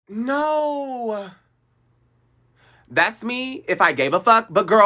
No. That's me if I gave a fuck. But girl,